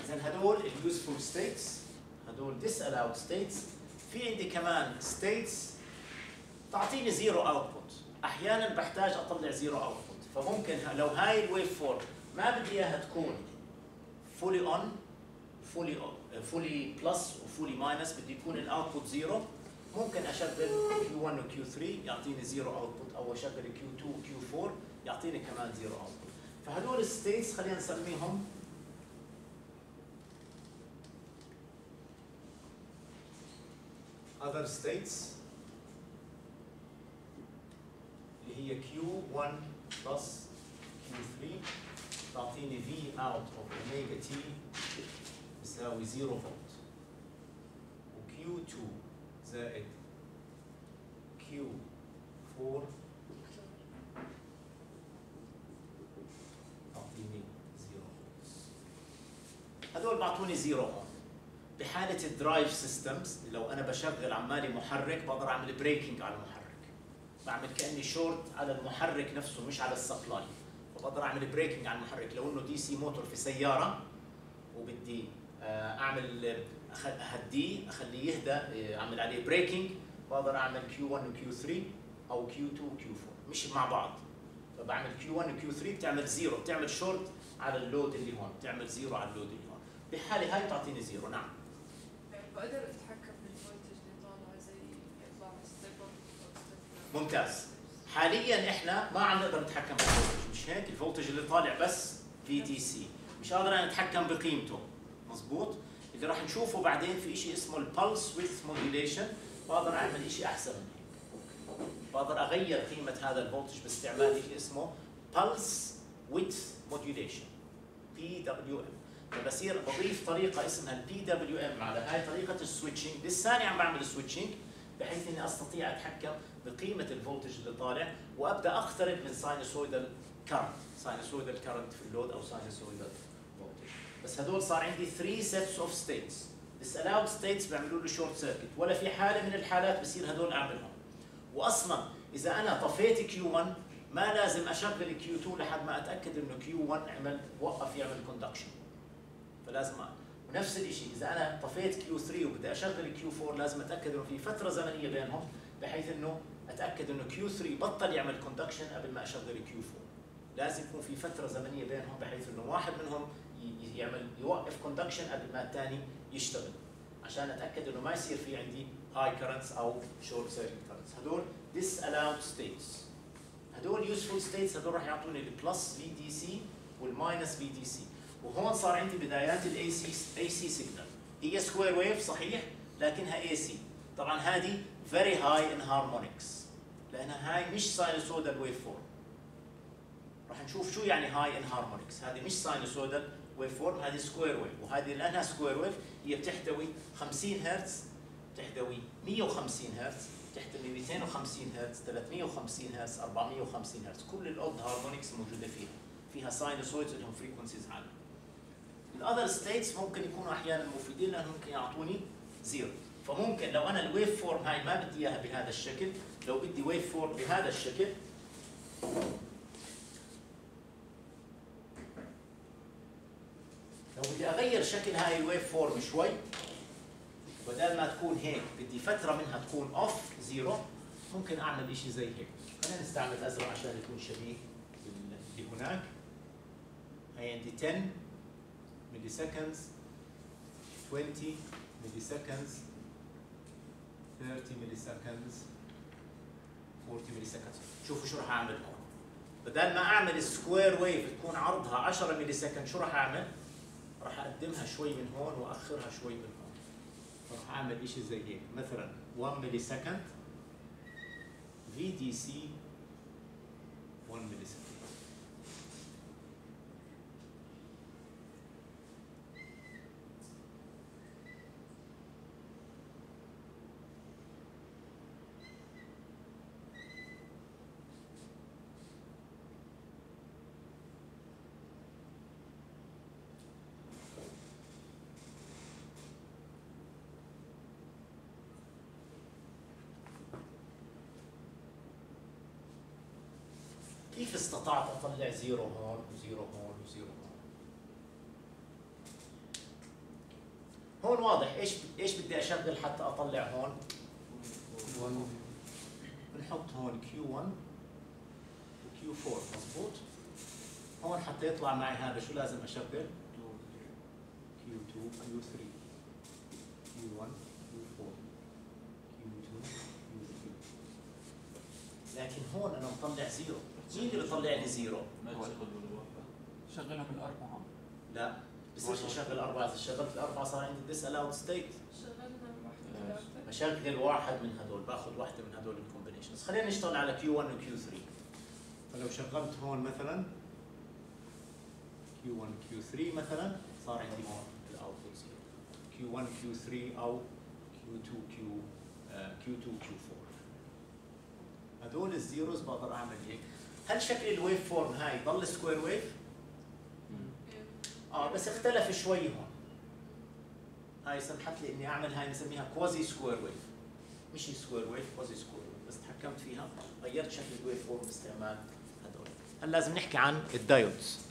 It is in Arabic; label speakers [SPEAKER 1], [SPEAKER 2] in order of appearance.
[SPEAKER 1] إذا هدول اليوزفول ستيتس، هدول disallowed states. في عندي كمان states تعطيني زيرو اوتبوت، احيانا بحتاج اطلع زيرو اوتبوت، فممكن لو هاي الويف فورم ما بدي اياها تكون فولي اون فولي بلس وفولي ماينس، بدي يكون الاوتبوت زيرو، ممكن اشغل Q1 و Q3 يعطيني زيرو اوتبوت، او اشغل Q2 و Q4 يعطيني كمان زيرو اوتبوت. فهدول الستيتس خلينا نسميهم other states اللي هي Q1 plus Q3 تعطيني V out of omega T يساوي 0 فولت، و Q2 زائد Q4 تعطيني 0 فولت. هذول بعطوني 0 اون. بحالة الدرايف سيستمز لو أنا بشغل عمالي محرك بقدر أعمل بريكنج على المحرك، بعمل كأني شورت على المحرك نفسه مش على السبلاي، فبقدر أعمل بريكنج على المحرك. لو إنه دي سي موتور في سيارة وبدي أعمل أهديه أخليه يهدى، أعمل عليه بريكنج، بقدر أعمل Q1 و Q3 أو Q2 و Q4 مش مع بعض، فبعمل Q1 و Q3 بتعمل زيرو، بتعمل شورت على اللود اللي هون، بتعمل زيرو على اللود اللي هون. بحالة هاي تعطيني زيرو. نعم.
[SPEAKER 2] بقدر اتحكم بالفولتج اللي طالع زي يطلع ستيبل.
[SPEAKER 1] ممتاز. حاليا احنا ما عم نقدر نتحكم بالفولتج، مش هيك؟ الفولتج اللي طالع بس في دي سي، مش قادر انا اتحكم بقيمته، مزبوط؟ اللي راح نشوفه بعدين في شيء اسمه البلس ويدث موديوليشن، بقدر اعمل شيء احسن من هيك. بقدر اغير قيمه هذا الفولتج باستعمال شيء اسمه بلس ويدث موديوليشن PWM. فبصير بضيف طريقه اسمها البي دبليو ام على هاي طريقه السويتشنج، لساني عم بعمل سويتشنج بحيث اني استطيع اتحكم بقيمه الفولتج اللي طالع، وابدا اقترب من ساينوسويدال كارنت، ساينوسويدال كارنت في اللود او ساينوسويدال فولتج. بس هدول صار عندي 3 sets of states. disallowed states بيعملوا لي شورت سيركت، ولا في حاله من الحالات بصير هدول اعملهم. واصلا اذا انا طفيت Q1 ما لازم اشغل Q2 لحد ما اتاكد انه Q1 وقف يعمل كوندكشن. فلازم ونفس الشيء اذا انا طفيت Q3 وبدي اشغل Q4 لازم اتاكد انه في فتره زمنيه بينهم، بحيث انه اتاكد انه Q3 بطل يعمل كوندكشن قبل ما اشغل Q4. لازم يكون في فتره زمنيه بينهم بحيث انه واحد منهم يوقف كوندكشن قبل ما الثاني يشتغل، عشان اتاكد انه ما يصير في عندي هاي كرنتس او شورت سيركت كرنتس. هدول disallowed states. هدول useful states، هدول راح يعطوني البلس في دي سي والماينس في دي سي. وهون صار عندي بدايات الاي سي سيجنال، هي سكوير ويف صحيح لكنها اي سي. طبعا هذه فيري هاي ان هارمونكس لانها هاي مش ساينوسودال ويف فورم. راح نشوف شو يعني هاي ان هارمونكس. هذه مش ساينوسودال ويف فورم، هذه سكوير ويف، وهذه لانها سكوير ويف هي بتحتوي 50 هرتز، بتحتوي 150 هرتز، بتحتوي 250 هرتز، 350 هرتز، 450 هرتز، كل الاود هارمونكس موجوده فيها ساينوسويدز لهم فريكونسيز عاليه. الاذر ستيتس ممكن يكونوا احيانا مفيدين لانهم ممكن يعطوني زيرو. فممكن لو انا الويف فورم هاي ما بدي اياها بهذا الشكل، لو بدي ويف فورم بهذا الشكل، لو بدي اغير شكل هاي الويف فورم شوي، بدل ما تكون هيك بدي فتره منها تكون اوف زيرو، ممكن اعمل شيء زي هيك. خلينا نستعمل ازرق عشان يكون شبيه اللي هناك. هي عندي 10 ملي سكندز، 20 ملي سكندز، 30 ملي سكندز، 40 ملي سكندز. شوفوا شو راح اعمل هون. بدل ما اعمل سكوير ويف تكون عرضها 10 ملي سكند، شو راح اعمل؟ راح اقدمها شوي من هون واخرها شوي من هون. راح اعمل شيء زي هيك، مثلا 1 ملي سكند في دي سي 1 ملي سكند. كيف استطعت اطلع زيرو هون وزيرو هون وزيرو هون؟ هون واضح ايش بدي اشغل حتى اطلع هون. بنحط هون Q1 و Q4 مضبوط. هون حتى يطلع معي هذا شو لازم اشغل؟ Q2 Q3 Q1 Q4 Q2 Q3. لكن هون انا مطلع زيرو. مين اللي بيطلع لي زيرو؟
[SPEAKER 3] شغلها بالأربعة.
[SPEAKER 1] لا بس ايش اشغل اربعه؟ اذا شغلت الاربعه صار عندي ديس الاود ستيت.
[SPEAKER 2] شغلنا واحد
[SPEAKER 1] بشغل واحد من هدول، باخذ واحده من هدول الكومبينيشنز. خلينا نشتغل على Q1 و Q3. فلو شغلت هون مثلا Q1 Q3 مثلا صار عندي هون الاوتبوت زيرو. Q1 Q3 او Q2 Q4. هدول الزيروز بقدر اعمل هيك. هل شكل الويف فورم هاي ضل سكوير ويف؟ بس اختلف شوي هون. هاي سمحت لي اني اعمل هاي نسميها كوازي سكوير ويف. مش سكوير ويف، كوازي سكوير ويف، بس تحكمت فيها غيرت شكل الويف فورم باستعمال هدول. هلا لازم نحكي عن الدايودز.